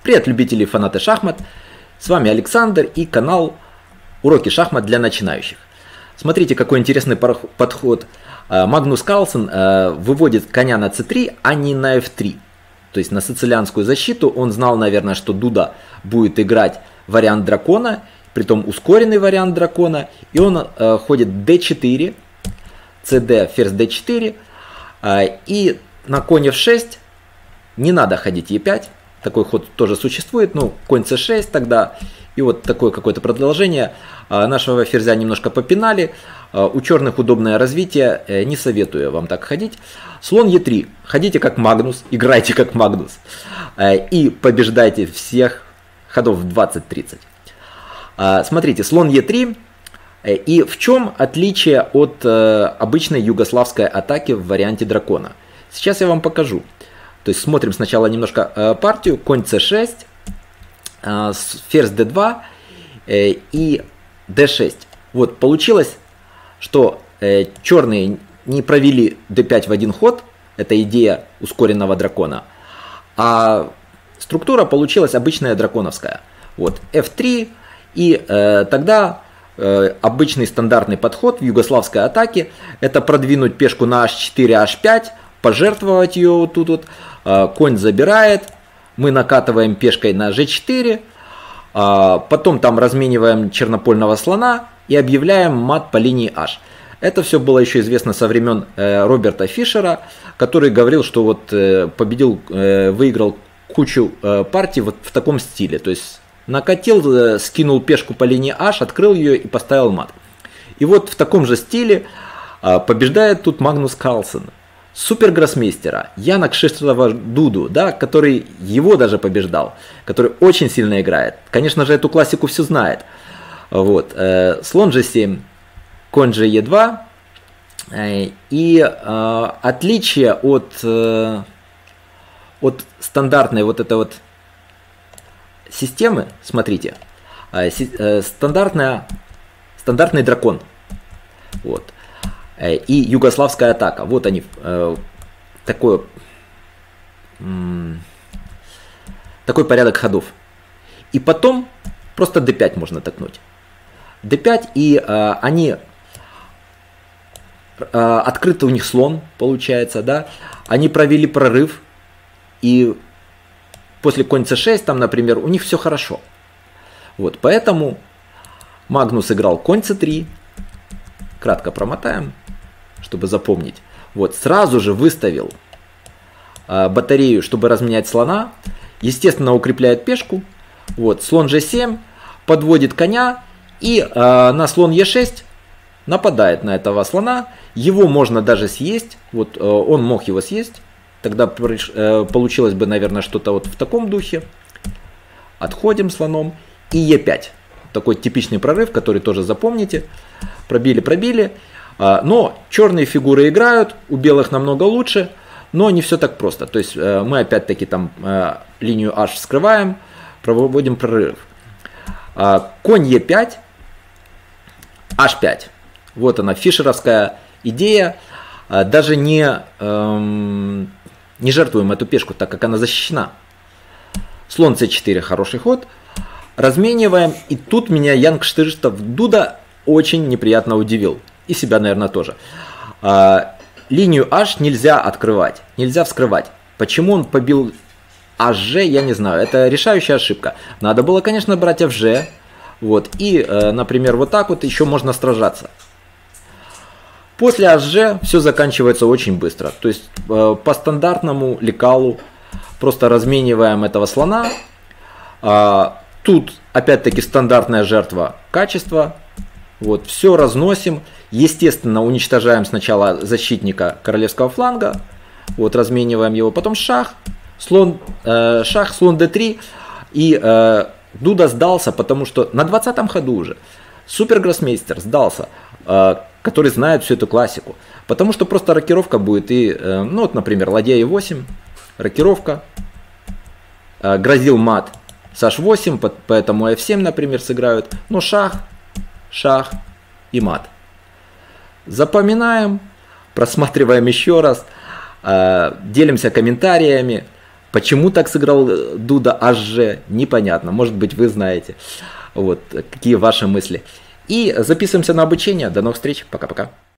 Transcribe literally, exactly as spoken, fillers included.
Привет, любители и фанаты шахмат! С вами Александр и канал Уроки шахмат для начинающих. Смотрите, какой интересный подход. Магнус Карлсен выводит коня на цэ три, а не на эф три. То есть на сицилианскую защиту. Он знал, наверное, что Дуда будет играть вариант дракона, притом ускоренный вариант дракона. И он ходит дэ четыре, цд, ферзь дэ четыре. И на конь эф шесть не надо ходить е пять. Такой ход тоже существует, ну, конь цэ шесть тогда, и вот такое какое-то продолжение. Нашего ферзя немножко попинали, у черных удобное развитие, не советую вам так ходить. Слон е три, ходите как Магнус, играйте как Магнус, и побеждайте всех ходов в двадцать-тридцать. Смотрите, слон е три, и в чем отличие от обычной югославской атаки в варианте дракона? Сейчас я вам покажу. То есть смотрим сначала немножко э, партию. Конь цэ шесть, э, ферзь дэ два э, и дэ шесть. Вот получилось, что э, черные не провели дэ пять в один ход. Это идея ускоренного дракона. А структура получилась обычная драконовская. Вот эф три. И э, тогда э, обычный стандартный подход в югославской атаке — это продвинуть пешку на аш четыре, аш пять, пожертвовать ее вот тут вот. Конь забирает, мы накатываем пешкой на жэ четыре, потом там размениваем чернопольного слона и объявляем мат по линии H. Это все было еще известно со времен Роберта Фишера, который говорил, что вот победил, выиграл кучу партий вот в таком стиле. То есть накатил, скинул пешку по линии H, открыл ее и поставил мат. И вот в таком же стиле побеждает тут Магнус Карлсен. Супергроссмейстера Яна Кшиштофа Дуду, да, который его даже побеждал, который очень сильно играет. Конечно же, эту классику все знает. Вот. Э, слон жэ семь, конь же е два. Э, и э, отличие от, э, от стандартной вот этой вот системы, смотрите, э, э, стандартная, стандартный дракон. Вот. И югославская атака. Вот они, э, такой, м, такой порядок ходов. И потом просто дэ пять можно такнуть. дэ пять, и э, они, э, открытый у них слон, получается, да. Они провели прорыв, и после конь цэ шесть, там, например, у них все хорошо. Вот, поэтому Магнус играл конь цэ три. Кратко промотаем, чтобы запомнить. Вот, сразу же выставил э, батарею, чтобы разменять слона. Естественно, укрепляет пешку. Вот, слон жэ семь, подводит коня. И э, на слон е шесть нападает на этого слона. Его можно даже съесть. Вот, э, он мог его съесть. Тогда э, получилось бы, наверное, что-то вот в таком духе. Отходим слоном. И е пять. Такой типичный прорыв, который тоже запомните. Пробили, пробили. Но черные фигуры играют, у белых намного лучше, но не все так просто. То есть мы опять-таки там линию H вскрываем, проводим прорыв. Конь е пять, аш пять. Вот она, фишеровская идея. Даже не, эм, не жертвуем эту пешку, так как она защищена. Слон цэ четыре, хороший ход. Размениваем, и тут меня Ян Кшиштоф Дуда очень неприятно удивил. И себя, наверное, тоже. А, линию H нельзя открывать, нельзя вскрывать. Почему он побил аш же, я не знаю. Это решающая ошибка. Надо было, конечно, брать эф же. Вот, и, э, например, вот так вот еще можно сражаться. После аш же все заканчивается очень быстро. То есть э, по стандартному лекалу просто размениваем этого слона. А, тут опять-таки стандартная жертва качества. Вот, все разносим. Естественно, уничтожаем сначала защитника королевского фланга. Вот, размениваем его. Потом шах. Слон, э, шах, слон дэ три. И э, Дуда сдался, потому что на двадцатом ходу уже супергроссмейстер сдался, э, который знает всю эту классику. Потому что просто рокировка будет. И, э, ну вот, например, ладья е восемь. Рокировка. Э, грозил мат с аш восемь, поэтому эф семь, например, сыграют. Но шах. Шах и мат. Запоминаем, просматриваем еще раз, э, делимся комментариями. Почему так сыграл Дуда аш же, непонятно. Может быть, вы знаете. Вот, какие ваши мысли. И записываемся на обучение. До новых встреч. Пока-пока.